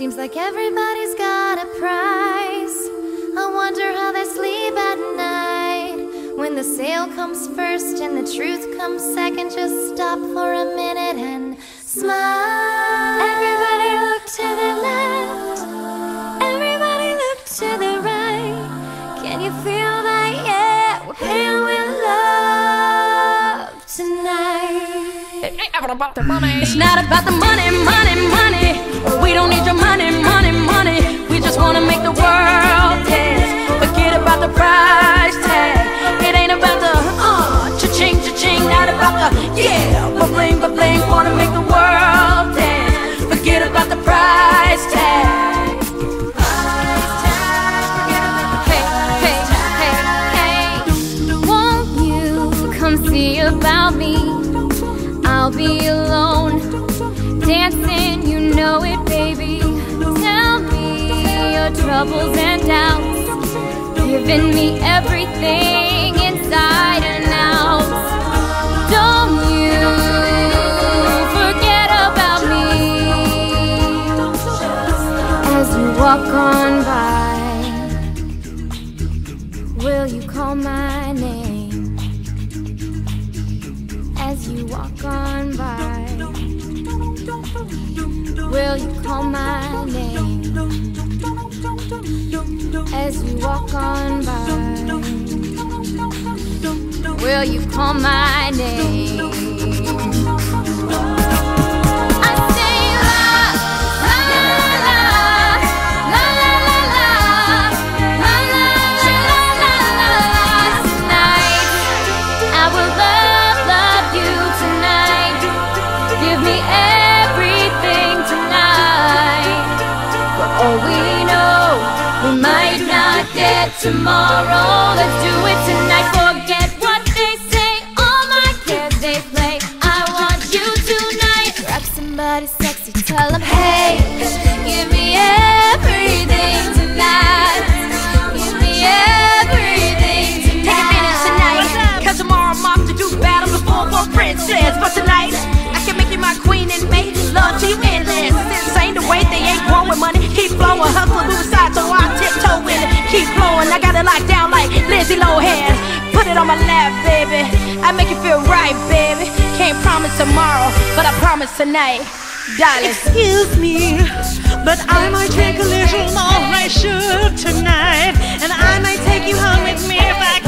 Seems like everybody's got a price. I wonder how they sleep at night. When the sale comes first and the truth comes second, just stop for a minute and smile. Everybody look to the left, everybody look to the right. Can you feel that? Yeah, we're paying with love tonight. It ain't ever about the money. It's not about the money, money, money. We don't need your money, money, money. We just wanna make the world dance. Forget about the price tag. It ain't about the cha-ching, cha-ching. Not about the ba-bling, ba-bling. Wanna make the world dance. Forget about the price tag. Hey, hey, hey, hey. Won't you come see about me? I'll be alone, dancing, you know it, baby. Tell me your troubles and doubts, giving me everything inside and out. Don't you forget about me as you walk on by. Will you call my name as you walk on by? Will you call my name as you walk on by? Will you call my name? I say la, la, la, la, la, la, la, la, la, la, la, la, tonight. I will love you tonight. Give me everything tonight. For all we know, we might not get tomorrow. Let's do it tonight. Forget what they say, all my cares they play. I want you tonight. Grab somebody sexy, tell them, hey, give me everything tonight. Give me everything tonight. Take a minute tonight, cause tomorrow I'm off to do battle before for princess. But tonight, I can make you my queen and make love to you endless. This ain't the way, they ain't growing money. Keep flowing, hustle, move aside, so I tiptoe with it. Keep flowing, I got it locked down like Lindsay Lohan. Put it on my lap, baby. I make you feel right, baby. Can't promise tomorrow, but I promise tonight, darling. Excuse me, but I might drink a little more than I should tonight, and I might take you home with me if I